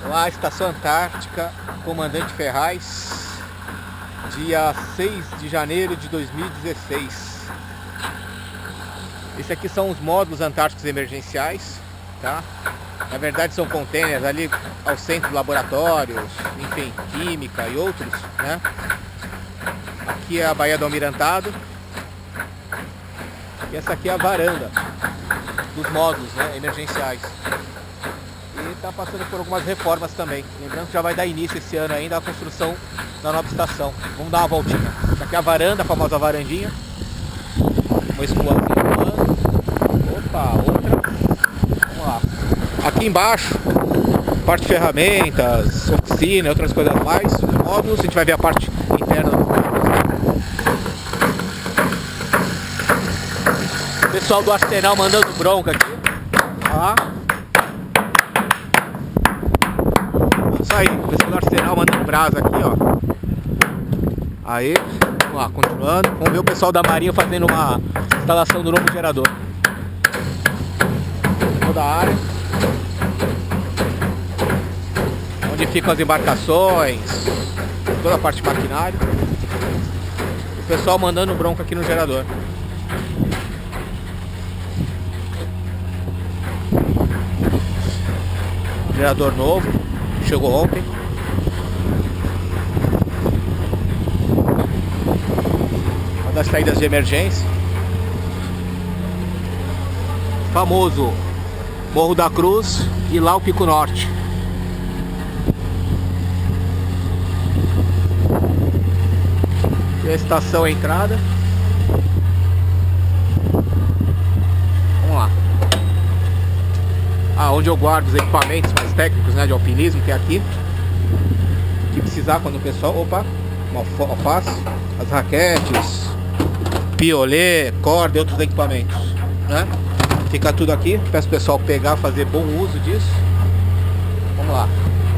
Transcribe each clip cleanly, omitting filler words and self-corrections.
Lá, Estação Antártica, Comandante Ferraz, dia 6 de janeiro de 2016. Esse aqui são os módulos antárticos emergenciais, tá? Na verdade são containers ali ao centro de laboratórios, enfim, química e outros, né? Aqui é a Baía do Almirantado. E essa aqui é a varanda dos módulos, né, emergenciais. E está passando por algumas reformas também. Lembrando que já vai dar início esse ano ainda a construção da nova estação. Vamos dar uma voltinha. Essa aqui é a varanda, a famosa varandinha. Uma escoazinha voando. Opa, outra. Vamos lá. Aqui embaixo, parte de ferramentas, oficina e outras coisas mais. Os módulos, a gente vai ver a parte interna do módulo. O pessoal do Arsenal mandando bronca aqui. Olha lá. Isso aí, o pessoal do Arsenal mandando brasa aqui, ó. Aí, vamos lá, continuando. Vamos ver o pessoal da Marinha fazendo uma instalação do novo gerador. Toda a área. Onde ficam as embarcações. Toda a parte de maquinário. O pessoal mandando bronca aqui no gerador. Gerador novo, chegou ontem. Uma das saídas de emergência. Famoso Morro da Cruz e lá o Pico Norte. E a estação, a entrada. Vamos lá. Onde eu guardo os equipamentos mais técnicos, né, de alpinismo, que é aqui. Que precisar quando o pessoal... Opa, uma alface, as raquetes, piolê, corda e outros equipamentos, né? Fica tudo aqui. Peço o pessoal pegar, fazer bom uso disso. Vamos lá.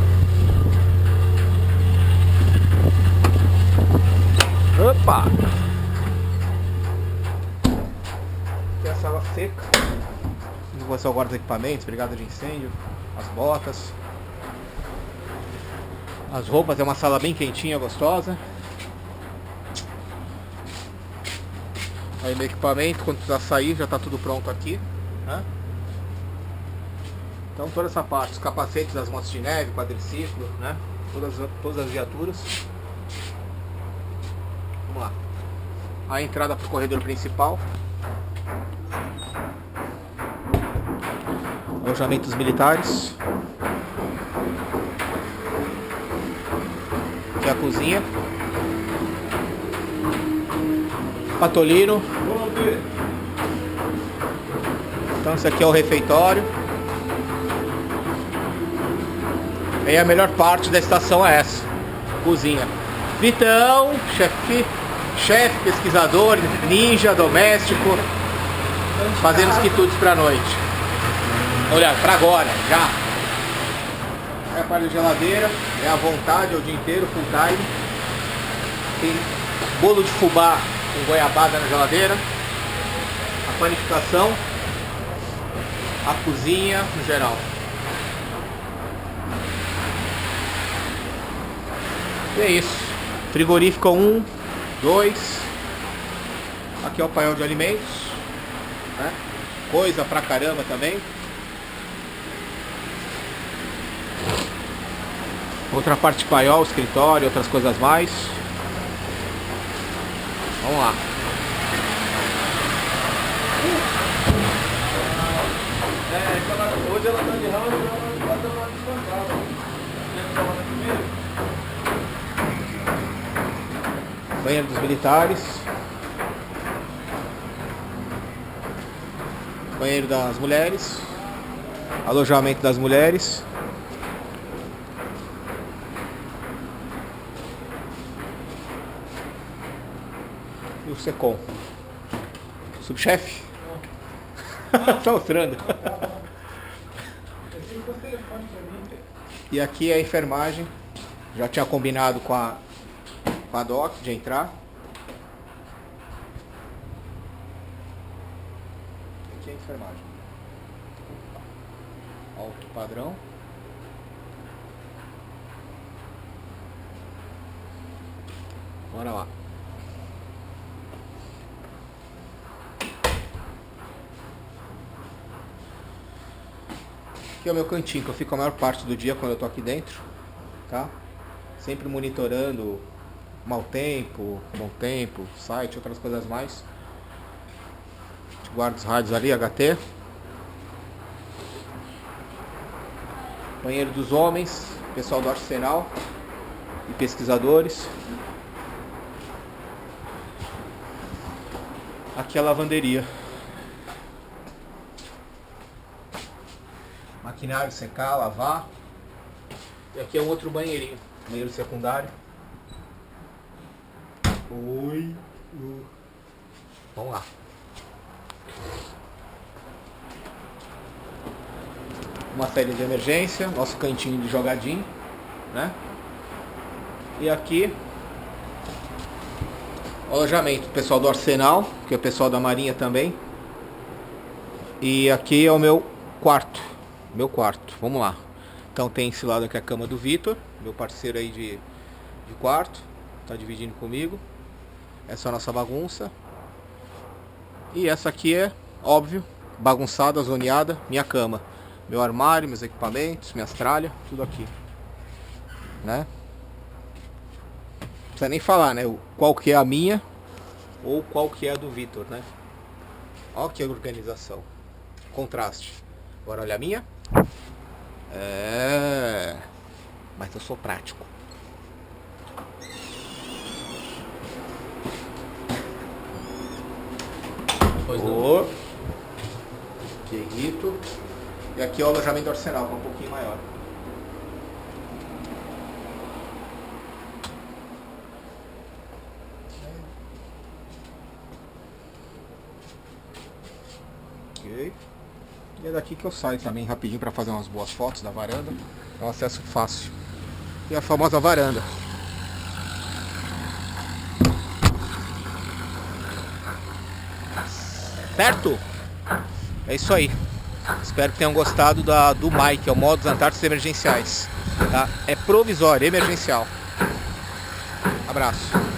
Opa! Aqui é a sala seca. Você guarda os equipamentos, brigada de incêndio, as botas, as roupas. É uma sala bem quentinha, gostosa. Aí meu equipamento, quando precisar sair, já está tudo pronto aqui, né? Então toda essa parte, os capacetes das motos de neve, quadriciclo, né? Todas as viaturas. Vamos lá. A entrada para o corredor principal. Alojamentos militares. Aqui é a cozinha. Patolino. Então esse aqui é o refeitório. E a melhor parte da estação é essa. Cozinha. Vitão, chefe, pesquisador, ninja, doméstico. Fazendo os quitutes pra noite. Olha, pra agora, já. É a parte da geladeira, é à vontade, é o dia inteiro, full time. Tem bolo de fubá com goiabada na geladeira. A panificação. A cozinha, no geral. E é isso. Frigorífico 1, 2. Aqui é o painel de alimentos, né? Coisa pra caramba também. Outra parte paiol, escritório, outras coisas mais. Vamos lá. Hoje ela tá de round, ela tá lá descansada. Banheiro dos militares. Banheiro das mulheres. Alojamento das mulheres. E o Secom. Subchefe? Tá mostrando. E aqui é a enfermagem. Já tinha combinado com a Doc de entrar. Aqui é a enfermagem. Alto padrão. Bora lá. Aqui é o meu cantinho, que eu fico a maior parte do dia quando eu tô aqui dentro, tá? Sempre monitorando mau tempo, bom tempo, site, outras coisas mais. Guardo os rádios ali, HT. Banheiro dos homens, pessoal do arsenal e pesquisadores. Aqui é a lavanderia. Maquinário, secar, lavar. E aqui é um outro banheirinho, banheiro secundário. Oi. Vamos lá. Uma saída de emergência, nosso cantinho de jogadinho, né? E aqui o alojamento, pessoal do arsenal, que é o pessoal da marinha também. E aqui é o meu quarto, vamos lá. Então tem esse lado aqui a cama do Vitor, meu parceiro aí de quarto, tá dividindo comigo. Essa é a nossa bagunça. E essa aqui é, óbvio, bagunçada, zoneada, minha cama. Meu armário, meus equipamentos, minhas tralhas, tudo aqui, né? Não precisa nem falar, né? Qual que é a minha ou qual que é a do Vitor, né? Olha que organização. Contraste. Agora olha a minha. Mas eu sou prático. Que irrito. E aqui é o alojamento do arsenal, que é um pouquinho maior. Ok. E é daqui que eu saio também rapidinho para fazer umas boas fotos da varanda. É um acesso fácil. E a famosa varanda. Certo? É isso aí. Espero que tenham gostado do Mike, é o modo dos Antárticos Emergenciais. Tá? É provisório, emergencial. Abraço.